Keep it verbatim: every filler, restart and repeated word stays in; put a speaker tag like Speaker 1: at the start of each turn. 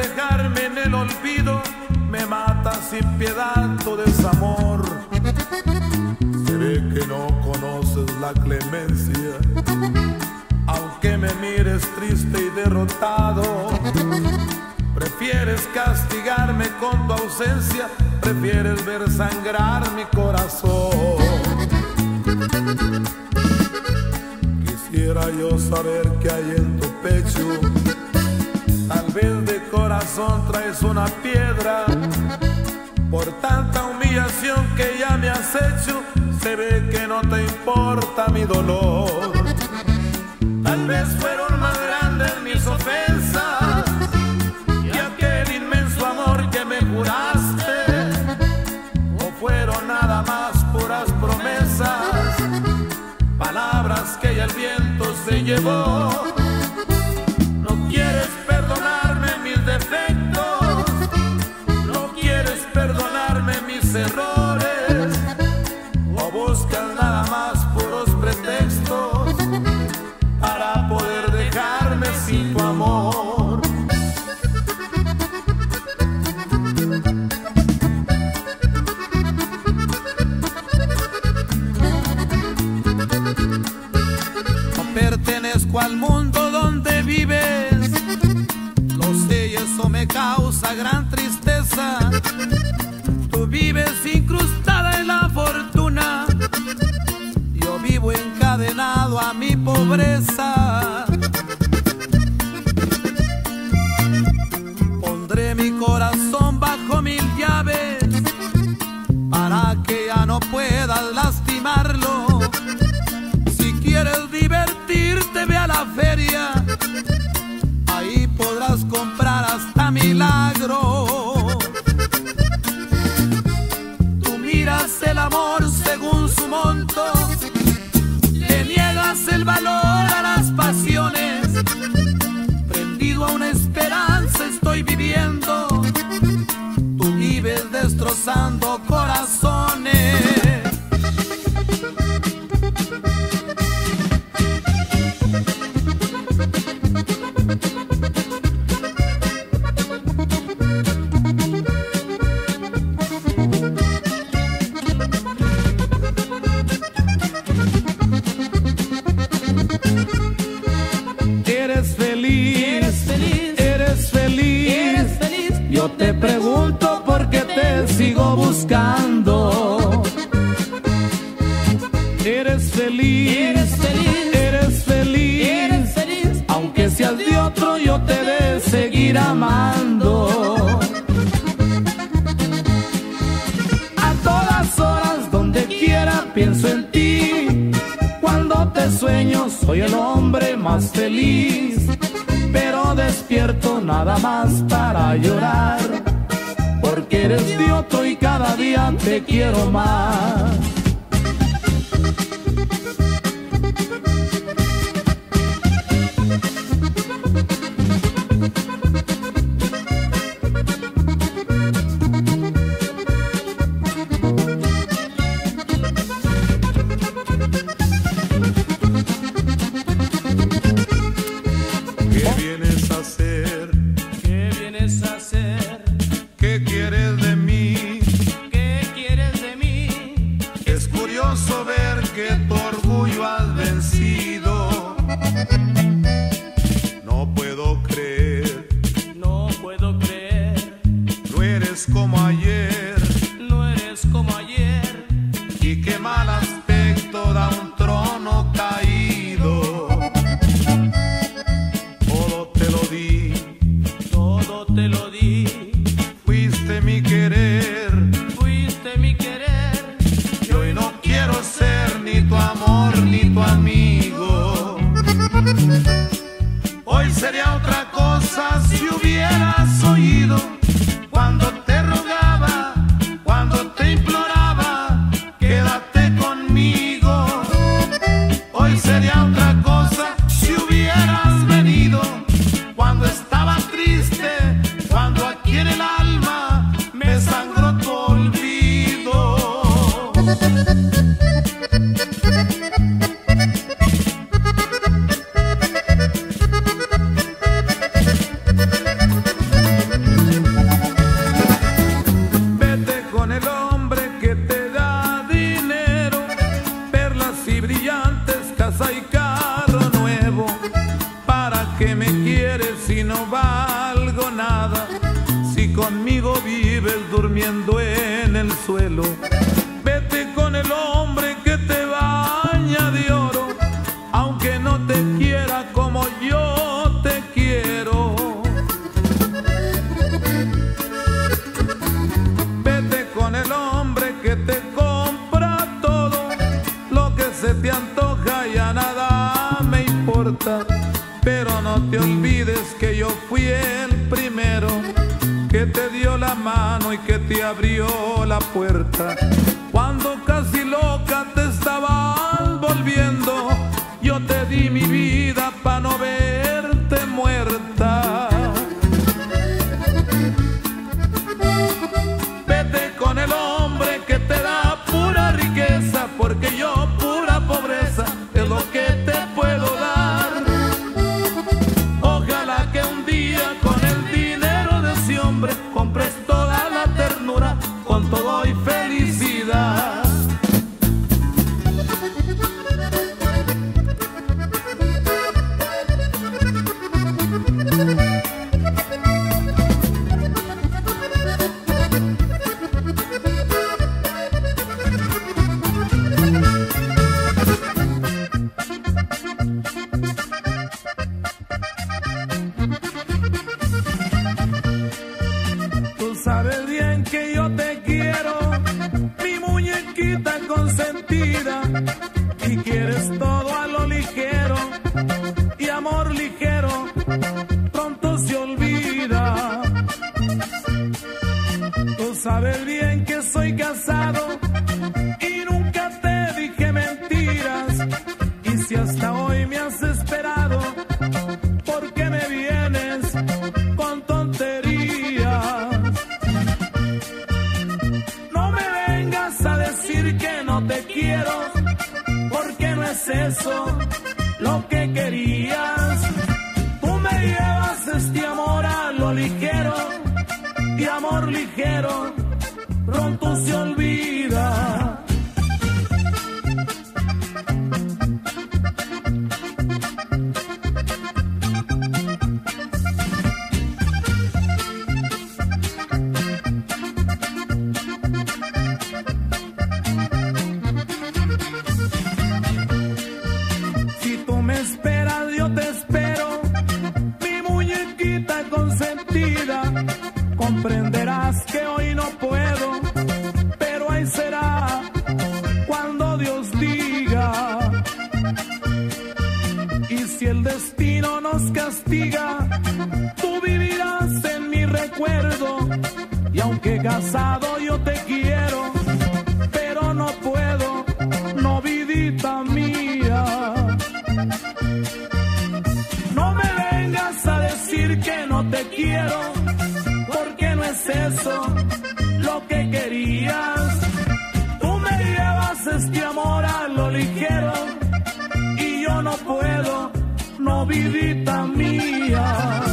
Speaker 1: dejarme en el olvido, me mata sin piedad tu desamor. Se ve que no conoces la clemencia, aunque me mires triste y derrotado. Prefieres castigarme con tu ausencia, prefieres ver sangrar mi corazón. Quisiera yo saber qué hay en tu pecho, tal vez de corazón traes una piedra. Por tanta humillación que ya me has hecho, se ve que no te importa mi dolor. Tal vez fueron más grandes mis ofensas y aquel inmenso amor que me juraste, o fueron nada más puras promesas, palabras que ya el viento se llevó. No quieres perdonarme mis defectos, no quieres perdonarme mis errores, o buscas nada más puros pretextos para poder dejarme sin tu amor. No pertenezco al mundo donde vives, lo sé y eso me causa gran tristeza. Tú vives incrustada en la fortuna, yo vivo encadenado a mi pobreza. Pondré mi corazón bajo mil llaves para que ya no puedas lastimarlo. Si quieres divertirte, ve a la feria, ahí podrás comprar hasta milagros. Tú miras el amor según su monto, le niegas el valor a las pasiones. Prendido a una esperanza estoy viviendo, tú vives destrozando corazones. ¿Eres feliz? ¿Eres feliz? ¿Eres feliz? ¿Eres feliz? Yo te pregunto por qué te sigo buscando. ¿Eres feliz? ¿Eres feliz? ¿Eres feliz? ¿Eres feliz? Aunque seas de otro, yo te de seguir amando. A todas horas, donde quiera, pienso en ti. Cuando te sueño, soy el hombre más feliz, pero despierto nada más para llorar, porque eres de otro y cada día te quiero más.
Speaker 2: Ver que tu orgullo has vencido. No puedo creer,
Speaker 1: no puedo creer,
Speaker 2: no eres como ayer,
Speaker 1: no eres como ayer,
Speaker 2: y qué mal aspecto da un trono caído. Todo te lo di,
Speaker 1: todo te lo di,
Speaker 2: fuiste mi querer,
Speaker 1: fuiste mi querer,
Speaker 2: y hoy no quiero ser ni tu amor ni tu amigo. Hoy sería otra cosa si hubieras oído cuando te rogaba, cuando te imploraba, quédate conmigo. Hoy sería otra cosa si hubieras venido cuando estaba triste, cuando
Speaker 1: conmigo vives durmiendo en el suelo. Vete con el hombre que te baña de oro, aunque no te quiera como yo te quiero. Vete con el hombre que te compra todo, lo que se te antoja ya nada me importa. Pero no te olvides que yo fui el primero que te dio la mano y que te abrió la puerta. Cuando casi loca te estabas volviendo, yo te di mi vida pa' no verte muerta. Vete con el hombre que te da pura riqueza, porque yo pura pobreza es lo que te puedo dar. Ojalá que un día con el dinero de ese hombre compres toda la ternura con todo y felicidad. Tú sabes bien que yo te quiero, mi muñequita consentida, y quieres todo a lo ligero, y amor ligero pronto se olvida. Tú sabes bien que soy casado y nunca te dije mentiras, y si hasta hoy me has esperado, ¿por qué me vienes con tonterías? No me vengas a decir que no te quiero, porque no es eso lo que querías. Tú me llevas este amor a lo ligero, y amor ligero pronto se olvida. Si tú me esperas, yo te espero, mi muñequita consentida. Comprenderás que hoy no puedo, pero ahí será cuando Dios diga. Y si el destino nos castiga, tú vivirás en mi recuerdo. Y aunque casado yo te quiero, pero no puedo, no, vidita mía. No me vengas a decir que no te quiero, porque no es eso lo que querías. Tú me llevas este amor a lo ligero, y yo no puedo, no, vidita mía.